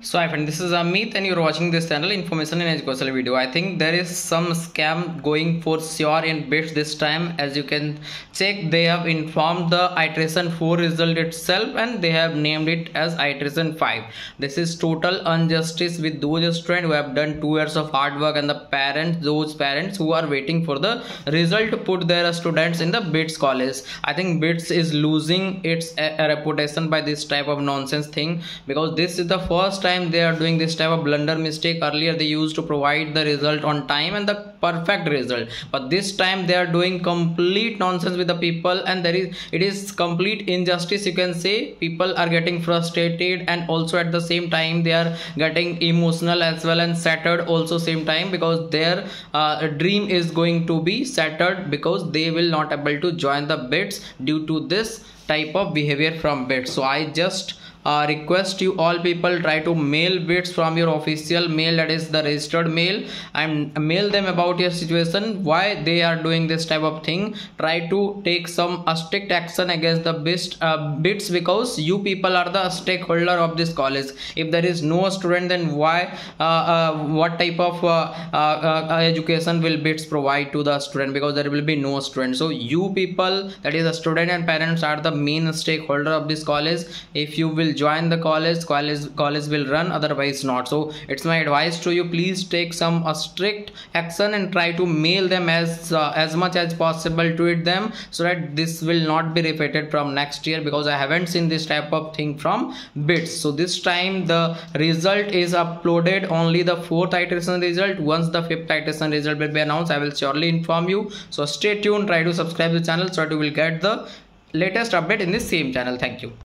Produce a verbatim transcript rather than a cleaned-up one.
So hi friend, this is Amit and you're watching this channel Information and Educational Video. I think there is some scam going for sure in BITS this time. As you can check, they have informed the iteration four result itself and they have named it as iteration five. This is total injustice with those students who have done two years of hard work and the parents, those parents who are waiting for the result to put their students in the BITS college. I think BITS is losing its a, a reputation by this type of nonsense thing, because this is the first time they are doing this type of blunder mistake. Earlier they used to provide the result on time and the perfect result, but this time they are doing complete nonsense with the people, and there is it is complete injustice, you can say. People are getting frustrated and also at the same time they are getting emotional as well and shattered also same time, because their uh, dream is going to be shattered because they will not able to join the BITS due to this type of behavior from BITS. So I just Uh, request you all people, try to mail BITS from your official mail, that is the registered mail, and mail them about your situation, why they are doing this type of thing. Try to take some uh, strict action against the BITS, uh, BITS because you people are the stakeholder of this college. If there is no student, then why uh, uh, what type of uh, uh, uh, education will BITS provide to the student, because there will be no student. So you people, that is the student and parents, are the main stakeholder of this college. If you will join the college, college college will run, otherwise not. So it's my advice to you, please take some uh, strict action and try to mail them as uh, as much as possible to it them, so that this will not be repeated from next year, because I haven't seen this type of thing from BITS. So this time the result is uploaded, only the fourth iteration result. Once the fifth iteration result will be announced, I will surely inform you. So stay tuned, try to subscribe the channel so that you will get the latest update in this same channel. Thank you.